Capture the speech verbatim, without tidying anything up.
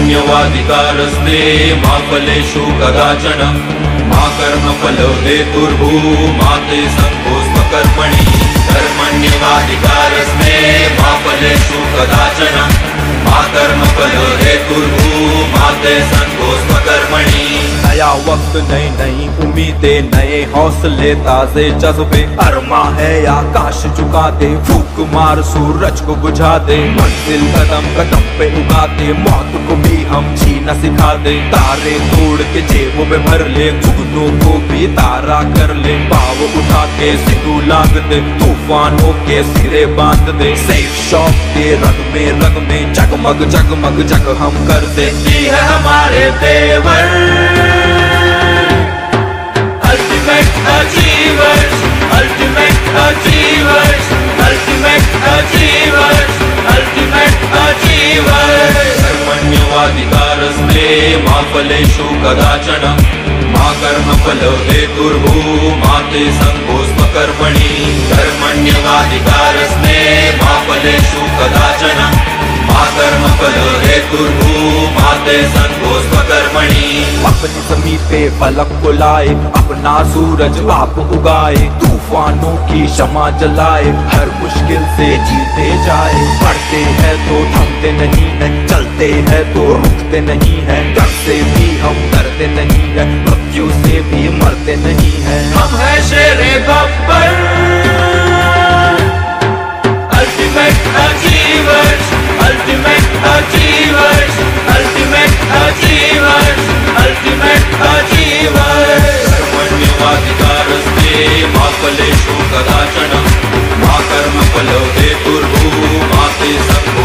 कर्मण्यवाधिकारस्ते मा फलेषु कदाचन मा कर्मफलो हेतुर्भूर्मा ते संगोऽस्त्व कर्मणि। कर्मण्यवाधिकारस्ते मा फलेषु कदाचन मा कर्मफलो हेतुर्भूर्मा ते संगोऽस्त्व कर्मणि। नया वक्त नई नई उम्मीदें नए हौसले ताजे जज्बे अरमा है आकाश झुका दे फूक मार सूरज को बुझा दे मंजिल कदम कदम पे उगाते मौत को भी हम जीना सिखा दे तारे तोड़ के जेबों में भर ले जुगनों को भी तारा कर ले पाव उठा के सिद्धू लाग दे तूफानों के सिरे बांध दे सेफ शॉप के रंग में रंग में जगमग जगमग जग हम कर देती है हमारे तेवर। Ultimate achievers, ultimate achievers, ultimate achievers, ultimate achievers। कर्मण्यवाधिकारस्ते मा फलेषु कदाचन मा कर्मफलो हेतुर्भूर्मा ते संगोऽस्त्व कर्मणि। कर्मण्यवाधिकारस्ते मा फलेषु कदाचन मा कर्मफलो हेतुर्भूर्मा ते संगोऽस्त्व कर्मणि। अपनी ज़मीं पे फलक को लाए अपना सूरज आप उगाए तूफानों की शमा जलाए हर मुश्किल से जीते जाए बढ़ते हैं तो थमते नहीं है चलते हैं तो रुकते नहीं है डर से भी हम डरते नहीं है मृत्यु से भी मरते नहीं है हम है शेरे Gabbar. Ultimate achievers, ultimate achievers, ultimate achievers, ultimate achievers। कर्मण्यवाधिकारस्ते मा फलेषु कदाचन मा कर्मफलो हेतुर्भूर्मा ते संगोऽस्त्व